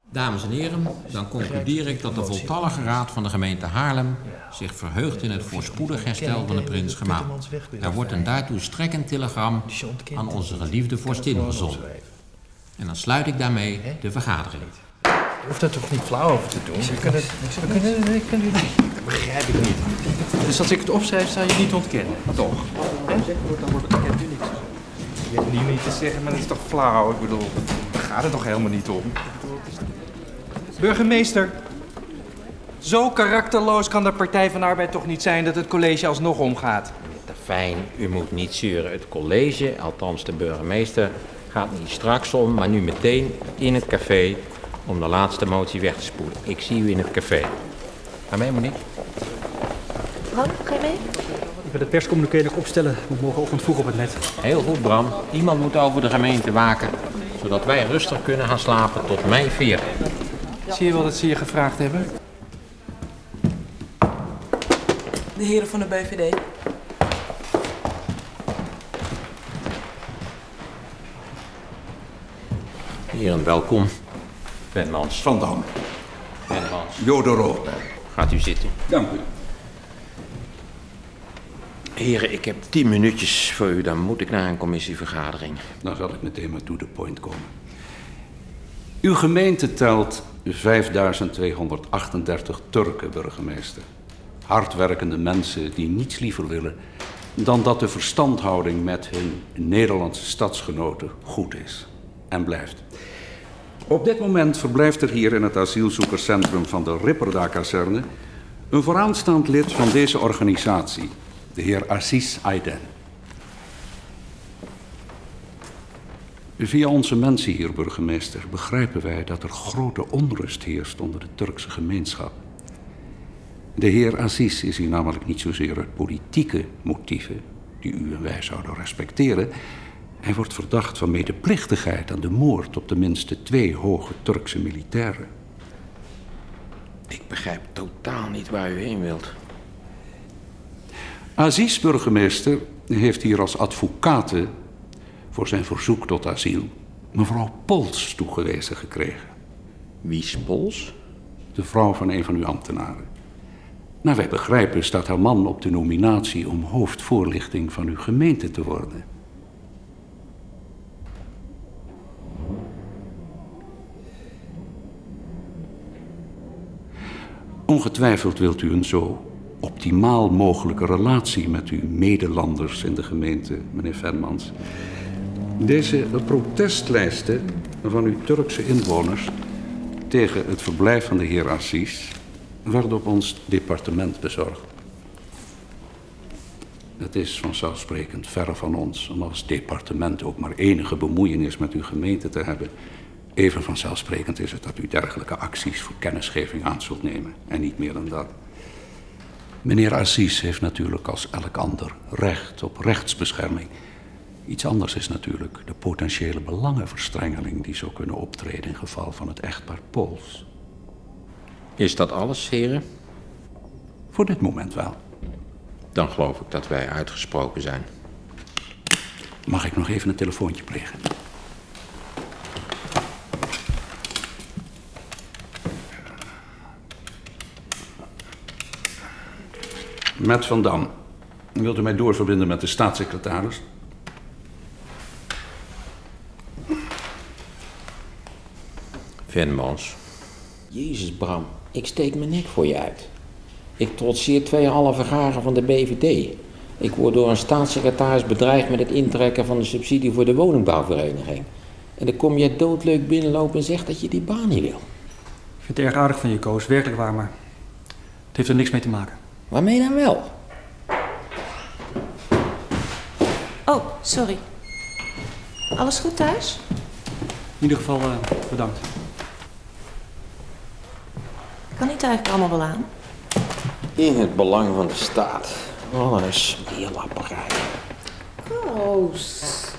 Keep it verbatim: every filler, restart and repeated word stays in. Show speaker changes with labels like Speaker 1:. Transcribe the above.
Speaker 1: Dames en heren, dan concludeer ik dat de voltallige raad van de gemeente Haarlem zich verheugt in het voorspoedig herstel van de prins Gemaal. Er wordt een daartoe strekkend telegram aan onze geliefde vorstin gezonden. En dan sluit ik daarmee de vergadering.
Speaker 2: Je hoeft daar toch niet flauw over te doen? We kunnen, we kunnen, we kunnen, dat begrijp ik niet. Dus als ik het opschrijf, zou je niet ontkennen, toch? En zeg wordt, dan wordt het kent u niks. Je hebt nu niet te zeggen, maar dat is toch flauw? Ik bedoel, daar gaat het toch helemaal niet om? Burgemeester, zo karakterloos kan de Partij van de Arbeid toch niet zijn dat het college alsnog omgaat?
Speaker 1: Fijn, u moet niet zeuren. Het college, althans de burgemeester, gaat niet straks om, maar nu meteen in het café om de laatste motie weg te spoelen. Ik zie u in het café. Ga mee, Monique.
Speaker 3: Bram, ga je mee?
Speaker 4: Ik wil de perscommuniqué nog opstellen. We morgenochtend vroeg op het net.
Speaker 1: Heel goed, Bram. Iemand moet over de gemeente waken, zodat wij rustig kunnen gaan slapen tot mei veertien.
Speaker 2: Zie je wel dat ze je gevraagd hebben?
Speaker 3: De heren van de B V D.
Speaker 1: Heren, welkom. Venmans.
Speaker 5: Van Dam.
Speaker 1: Venmans.
Speaker 5: Jodoro.
Speaker 1: Gaat u zitten.
Speaker 5: Dank u.
Speaker 1: Heren, ik heb tien minuutjes voor u, dan moet ik naar een commissievergadering.
Speaker 5: Dan zal ik meteen maar to the point komen. Uw gemeente telt vijfduizend tweehonderdachtendertig Turken, burgemeester. Hardwerkende mensen die niets liever willen dan dat de verstandhouding met hun Nederlandse stadsgenoten goed is en blijft. Op dit moment verblijft er hier in het asielzoekerscentrum van de Ripperda-kazerne een vooraanstaand lid van deze organisatie, de heer Aziz Aydin. Via onze mensen hier, burgemeester, begrijpen wij dat er grote onrust heerst onder de Turkse gemeenschap. De heer Aziz is hier namelijk niet zozeer uit politieke motieven, die u en wij zouden respecteren. Hij wordt verdacht van medeplichtigheid aan de moord op tenminste twee hoge Turkse militairen.
Speaker 1: Ik begrijp totaal niet waar u heen wilt.
Speaker 5: Aziz, burgemeester, heeft hier als advocate voor zijn verzoek tot asiel mevrouw Pols toegewezen gekregen.
Speaker 1: Wie is Pols?
Speaker 5: De vrouw van een van uw ambtenaren. Nou, wij begrijpen staat haar man op de nominatie om hoofdvoorlichting van uw gemeente te worden. Ongetwijfeld wilt u een zo optimaal mogelijke relatie met uw medelanders in de gemeente, meneer Venmans. Deze protestlijsten van uw Turkse inwoners tegen het verblijf van de heer Aziz werden op ons departement bezorgd. Het is vanzelfsprekend verre van ons om als departement ook maar enige bemoeienis met uw gemeente te hebben. Even vanzelfsprekend is het dat u dergelijke acties voor kennisgeving aan zult nemen en niet meer dan dat. Meneer Aziz heeft natuurlijk als elk ander recht op rechtsbescherming. Iets anders is natuurlijk de potentiële belangenverstrengeling die zou kunnen optreden in geval van het echtpaar Pols.
Speaker 1: Is dat alles, heren?
Speaker 5: Voor dit moment wel.
Speaker 1: Dan geloof ik dat wij uitgesproken zijn.
Speaker 5: Mag ik nog even een telefoontje plegen? Met Van Dam. Wilt u mij doorverbinden met de staatssecretaris?
Speaker 1: Venmans. Jezus, Bram. Ik steek mijn nek voor je uit. Ik trotseer twee halve garen van de B V D. Ik word door een staatssecretaris bedreigd met het intrekken van de subsidie voor de woningbouwvereniging. En dan kom je doodleuk binnenlopen en zegt dat je die baan niet wil.
Speaker 4: Ik vind het erg aardig van je, Koos. Werkelijk waar, maar het heeft er niks mee te maken.
Speaker 1: Waarmee dan wel?
Speaker 3: Oh, sorry. Alles goed thuis?
Speaker 4: In ieder geval uh, bedankt.
Speaker 3: Kan niet eigenlijk allemaal wel aan?
Speaker 1: In het belang van de staat. Wat een smeerlapperij.
Speaker 3: Koos.